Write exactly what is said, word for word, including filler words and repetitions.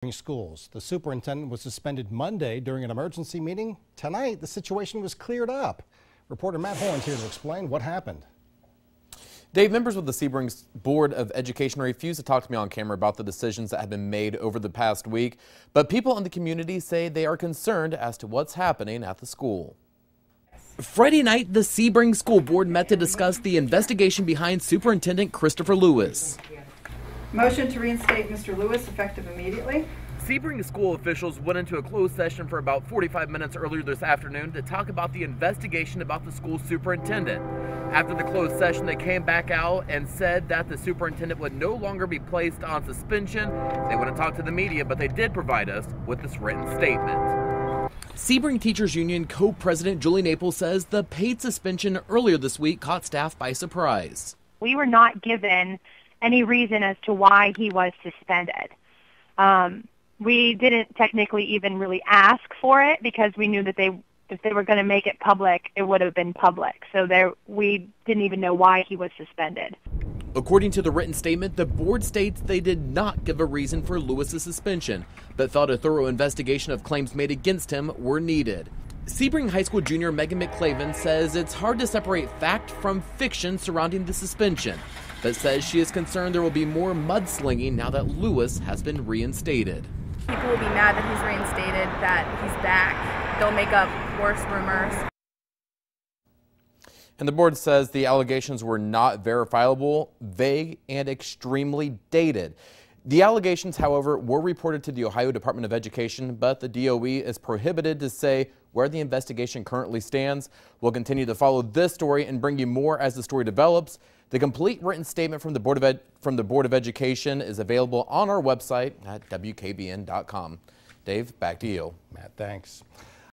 Schools. The superintendent was suspended Monday during an emergency meeting. Tonight, the situation was cleared up. Reporter Matt Horns here to explain what happened. Dave, members of the Sebring Board of Education refused to talk to me on camera about the decisions that have been made over the past week, but people in the community say they are concerned as to what's happening at the school. Friday night, the Sebring School Board met to discuss the investigation behind Superintendent Christopher Lewis. Motion to reinstate Mister Lewis effective immediately. Sebring school officials went into a closed session for about forty-five minutes earlier this afternoon to talk about the investigation about the school superintendent. After the closed session, they came back out and said that the superintendent would no longer be placed on suspension. They wouldn't talk to the media, but they did provide us with this written statement. Sebring Teachers Union co-president Julie Naples says the paid suspension earlier this week caught staff by surprise. We were not given any reason as to why he was suspended. Um, we didn't technically even really ask for it because we knew that they, if they were going to make it public, it would have been public. So there, we didn't even know why he was suspended. According to the written statement, the board states they did not give a reason for Lewis's suspension, but thought a thorough investigation of claims made against him were needed. Sebring High School junior Megan McClaven says it's hard to separate fact from fiction surrounding the suspension, but says she is concerned there will be more mudslinging now that Lewis has been reinstated. People will be mad that he's reinstated, that he's back. They'll make up worse rumors. And the board says the allegations were not verifiable, vague, and extremely dated. The allegations, however, were reported to the Ohio Department of Education, but the D O E is prohibited to say where the investigation currently stands. We'll continue to follow this story and bring you more as the story develops. The complete written statement from the Board of Ed from the Board of Education is available on our website at W K B N dot com. Dave, back to you. Matt, thanks.